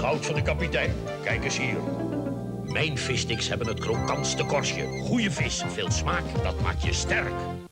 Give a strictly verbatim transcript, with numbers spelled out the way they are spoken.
goud van de kapitein. Kijk eens hier. Mijn vissticks hebben het krokantste korstje. Goeie vis, veel smaak, dat maakt je sterk.